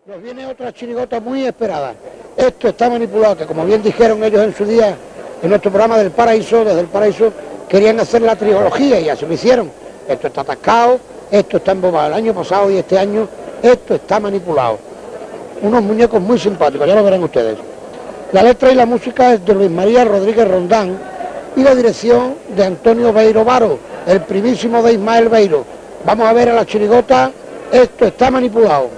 Nos viene otra chirigota muy esperada. Esto está manipulado, que como bien dijeron ellos en su día, en nuestro programa del Paraíso, desde el Paraíso, querían hacer la trilogía y así lo hicieron. Esto está atascado, esto está embobado el año pasado y este año, esto está manipulado. Unos muñecos muy simpáticos, ya lo verán ustedes. La letra y la música es de Luis María Rodríguez Rondán y la dirección de Antonio Beiro Varo, el primísimo de Ismael Beiro. Vamos a ver a la chirigota, esto está manipulado.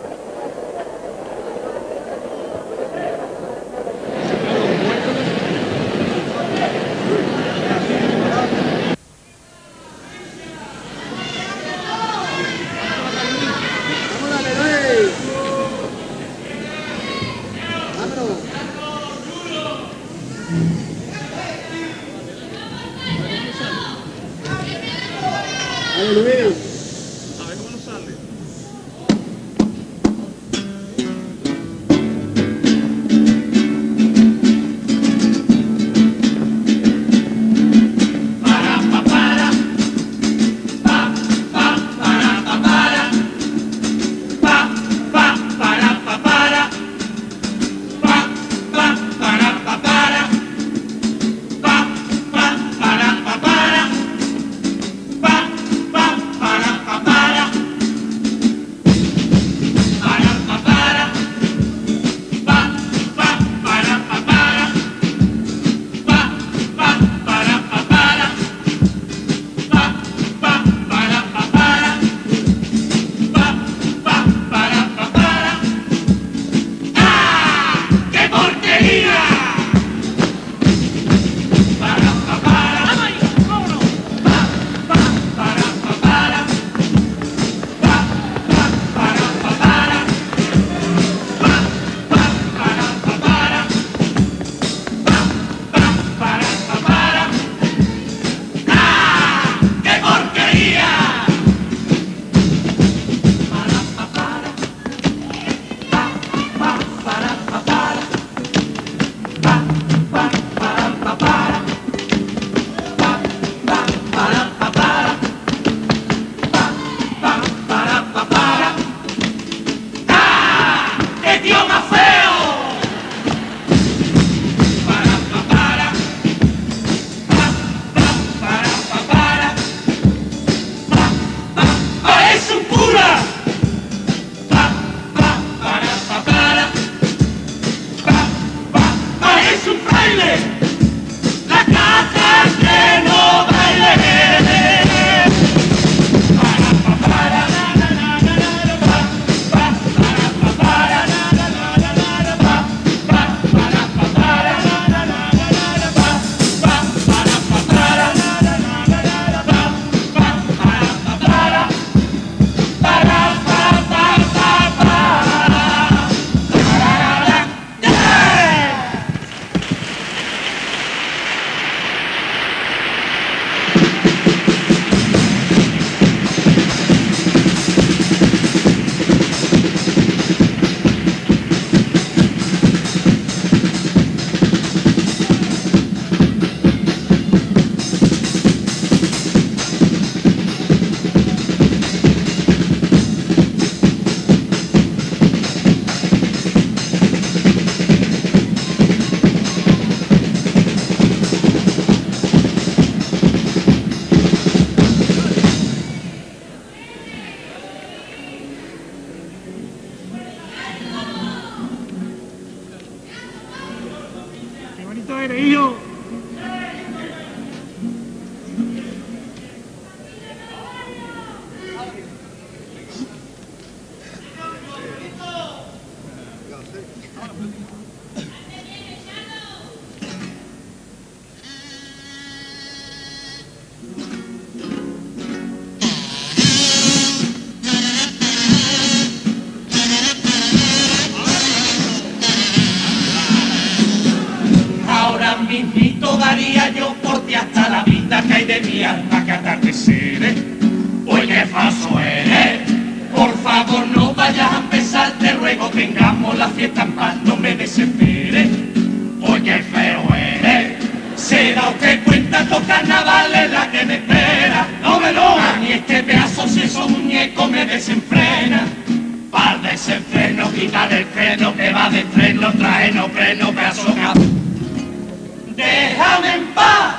Mismito daría yo por ti hasta la vida que hay de mi alma que atardeceres. Oye, falso eres, por favor no vayas a empezar, te ruego tengamos la fiesta en paz, no me desesperes. Oye, feo eres, se da usted cuenta, estos carnavales la que me espera. No me lo hagas, ni este pedazo si esos muñecos me desenfrena. Par de desenfrenos quitar el freno que va de freno, trae no freno, pedazo cabrón. Déjame en paz.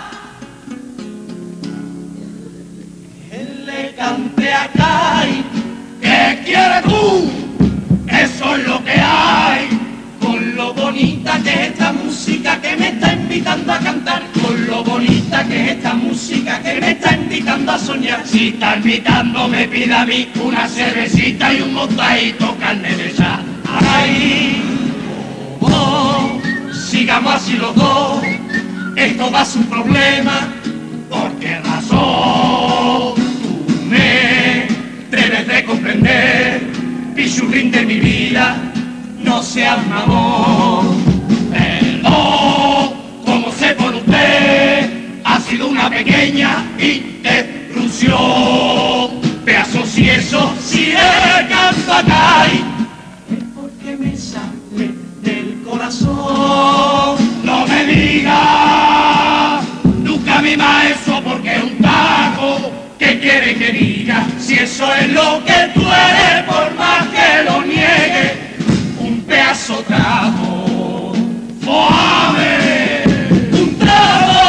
Él le cante a Kai. ¿Qué quieres tú? Eso es lo que hay. Con lo bonita que es esta música que me está invitando a cantar. Con lo bonita que es esta música que me está invitando a soñar. Si está invitando me pide a mí una cervecita y un mostadito carne de chá. Ay, oh, sigamos así los dos. Esto va a ser un problema. ¿Por qué razón? Tú me debes de comprender, pichurrín de mi vida. No seas mamón, perdón, como sé por usted, ha sido una pequeña interrupción. Pedazo si eso, si el canto acá es porque me sale del corazón. No me digas, nunca mi maestro porque es un taco. ¿Qué quiere que diga? Si eso es lo que tú eres, por más que lo niegue. Un pedazo trago, ¡foame! ¡Un trago!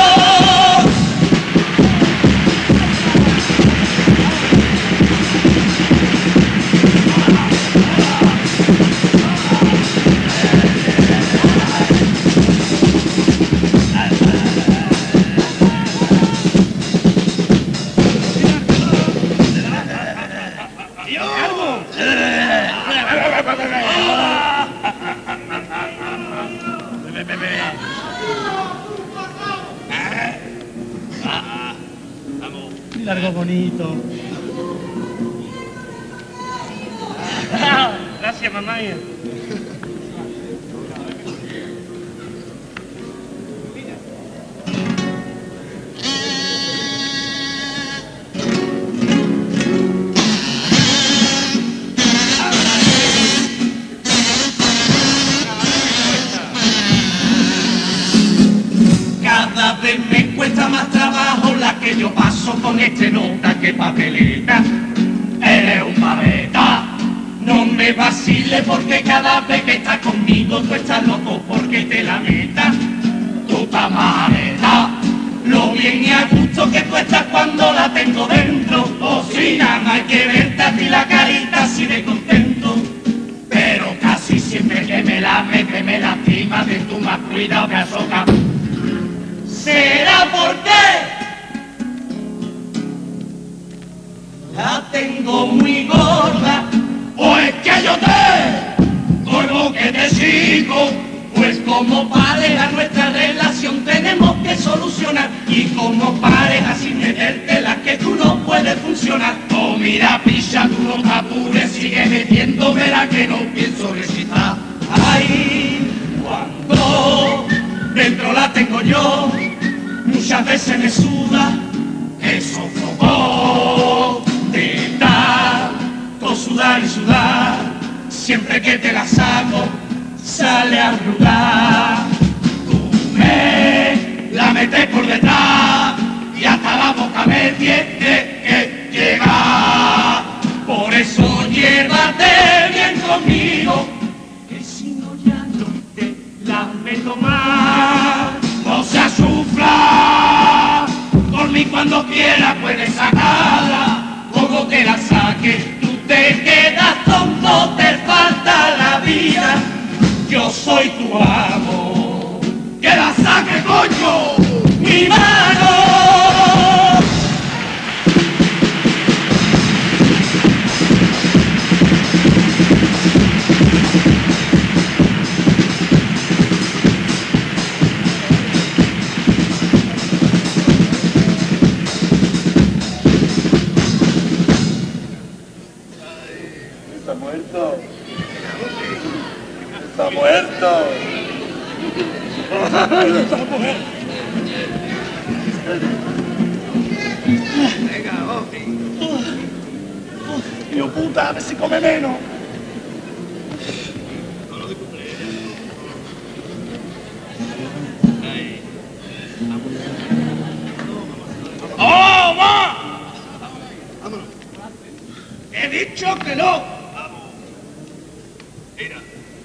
Largo bonito. Gracias, mamá. Cada vez me cuesta más trabajo la que yo paso con este nota que papeleta. Eres un paveta, no me vacile porque cada vez que estás conmigo tú estás loco porque te la metas. Tu tamareta, lo bien y a gusto que tú estás cuando la tengo dentro. O si nada más hay que verte a ti la carita así de contento. Pero casi siempre que me la mete me lastima, de tu más cuidado que azoca. ¿Será porque la tengo muy gorda? ¿O es que yo te gordo que te sigo? Pues como pareja nuestra relación tenemos que solucionar. Y como pareja sin meterte la que tú no puedes funcionar. Oh mira picha, tú no te apures, sigue metiéndome la que no pienso recitar. Ay, cuando dentro la tengo yo, muchas veces me suda, el sofocón de tanto sudar y sudar. Siempre que te la saco, sale a arrugar. Tú me la metes por detrás y hasta la boca me tiene que llegar. Por eso llévate bien conmigo, que si no ya no te la meto más. No se sufra, por mí cuando quiera puedes sacarla, como te la saques, tú te quedas tonto, te falta la vida, yo soy tu amo, que la saque coño, mi mano. ¡Está muerto! ¡Está muerto! Venga, Ofi. Tío puta, a ver si come menos. ¡Oh, ma! He dicho que no. Mira.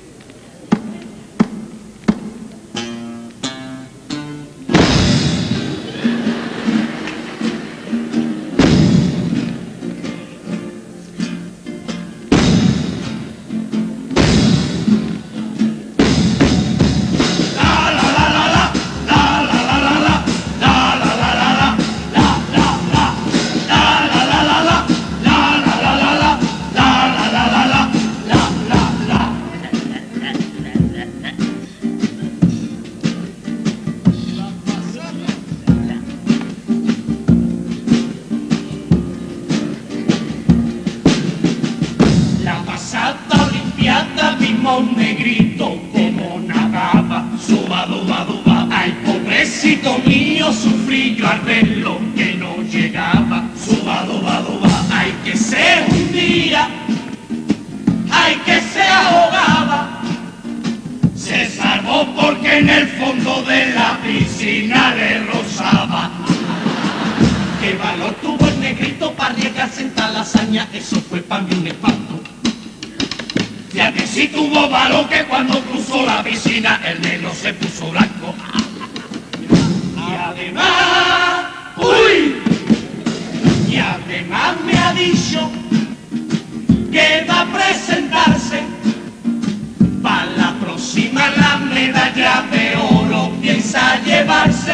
Un negrito como nadaba, suba, duba, duba. Ay, pobrecito mío, sufrí yo al verlo que no llegaba, suba, duba, duba. Ay, que se hundía, ay, que se ahogaba. Se salvó porque en el fondo de la piscina le rozaba. Qué valor tuvo el negrito para arriesgarse en tal hazaña, eso fue para mí un espanto. Ya que sí tuvo valor que cuando cruzó la piscina el negro se puso blanco. Y además, ¡uy! Y además me ha dicho que va a presentarse para la próxima la medalla de oro piensa llevarse.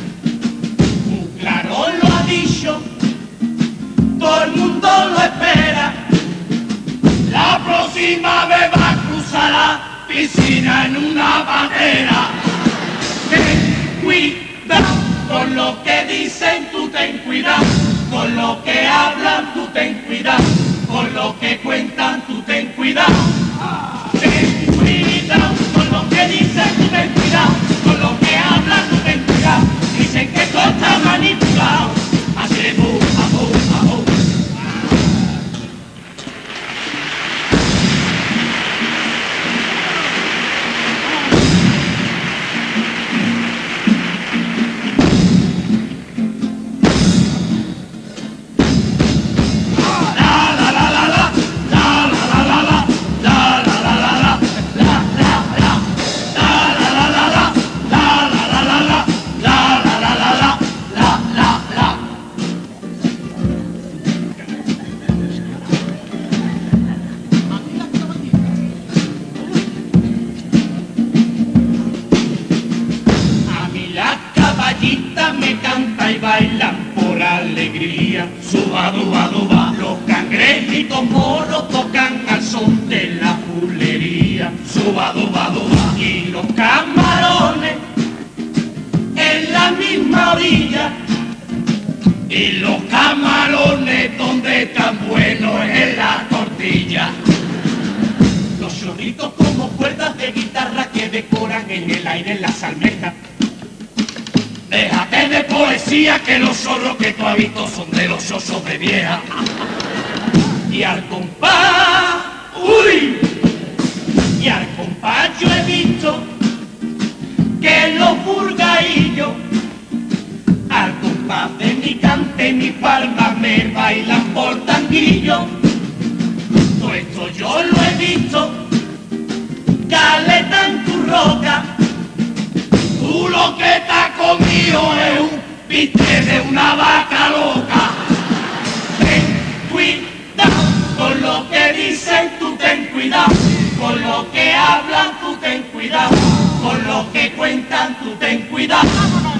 Claro lo ha dicho, todo el mundo lo espera. La próxima vez va a cruzar la piscina en una bandera. Ten cuidado con lo que dicen, tú ten cuidado. Con lo que hablan, tú ten cuidado. Con lo que cuentan, tú ten cuidado. Ten cuidado con lo que dicen, tú ten cuidado. Con lo que hablan, tú ten cuidado. Dicen que todo está manipulado. Así de bu, a bu, a bu. Me canta y bailan por alegría, suba, duba, duba. Los cangrejitos moros tocan al son de la bulería, suba, duba, duba. Y los camarones en la misma orilla, y los camarones donde tan bueno es en la tortilla. Los chorritos como cuerdas de guitarra que decoran en el aire las almejas. Déjate de poesía que los zorros que tú has visto son de los osos de vieja. Y al compás, uy, y al compás yo he visto que los burgaillos al compás de mi cante, mi palma me bailan por tanguillo. Todo esto yo lo he visto, caleta en tu roca. Tú lo que estás conmigo es un piste de una vaca loca. Ten cuidado con lo que dicen, tú ten cuidado. Con lo que hablan, tú ten cuidado. Con lo que cuentan, tú ten cuidado.